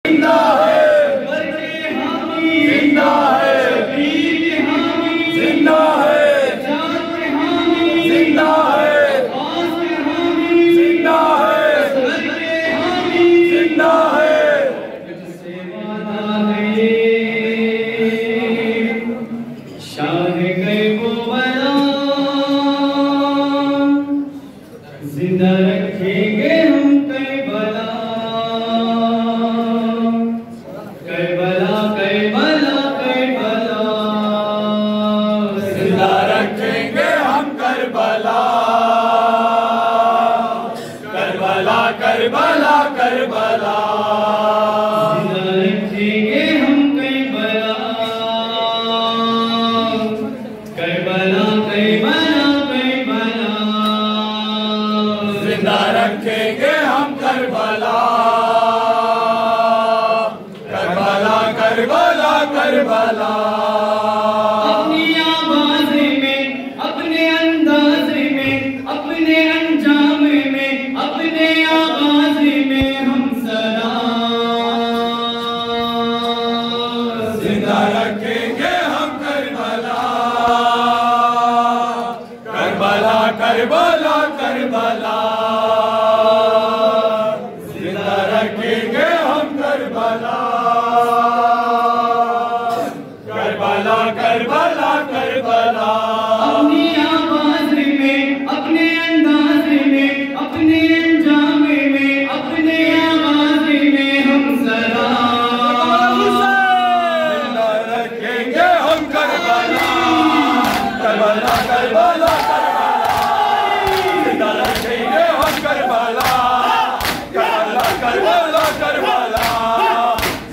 जिंदा है, जिंदा है, जिंदा है, जिंदा है, जिंदा है, जिंदा है। शाह गए वो बला, जिंदा रखेंगे हम करबला, करबला करबला करबला, जिंदा रखेंगे हम करबला, करबला करबला करबला, जिंदा रखेंगे हम करबला, करबला करबला करबला, जिंदा रखेंगे हम करबला, करबला करबला करबला। अपनी आवाज में, अपने अंदाज में, अपने अंजाम में, अपने आवाज में हम सदा जिंदा रखेंगे हम करबला, करबला करबला करबला, जिंदा रखेंगे हम करबला, करबला करबला करबला। अपनी आवाज में, अपने अंदाज में, अपने अंजाम में, अपने आवाज में हम सदा जिंदा रखेंगे हम करबला, करबला करबला करबला, जिंदा रखेंगे हम Karbala, Karbala Karbala Karbala,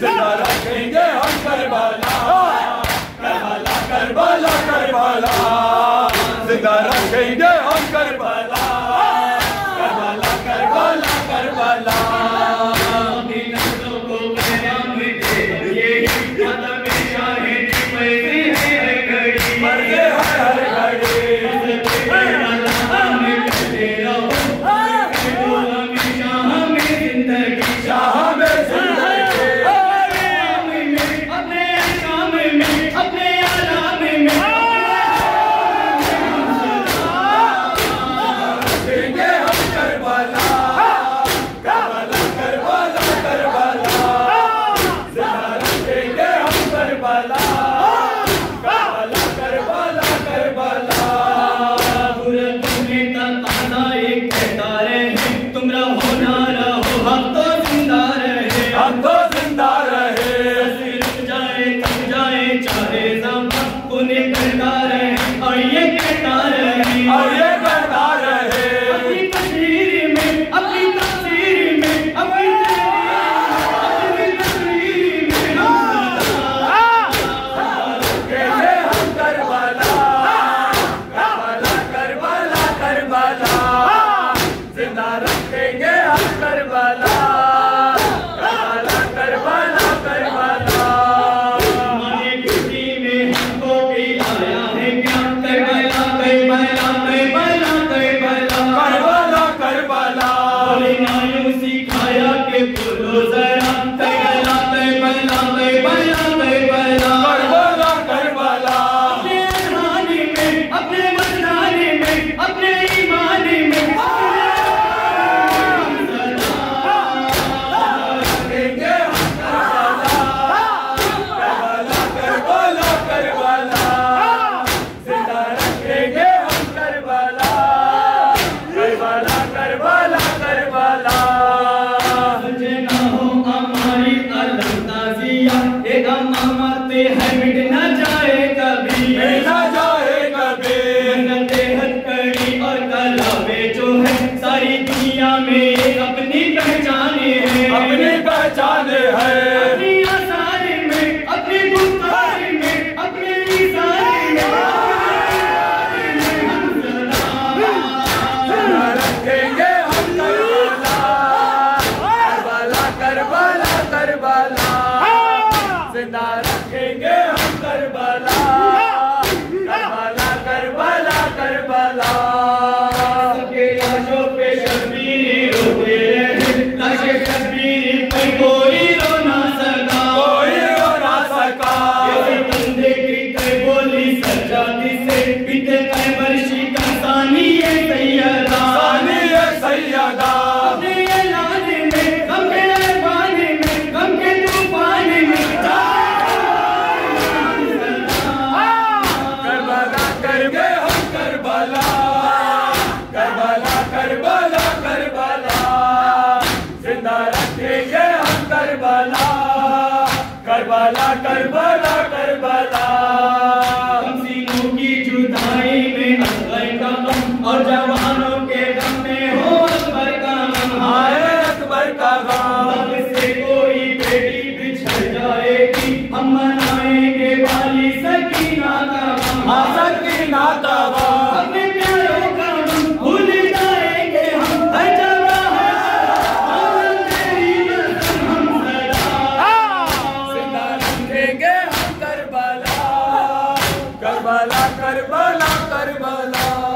Karbala Karbala Karbala Karbala. हसीनों की जुदाई में असगर का गम और जवानों के गम में हो अकबर का गम। आए अकबर का गम। अब से कोई बेटी बिछड़ जाएगी हम मनाएंगे वाली सकीना का गम। सकीना का गम। अपने प्यारों का गम भूल जाएंगे हम हर जगह है तेरी नज़र हम सदा जिंदा रखेंगे हम करबला करबला करबला करबला।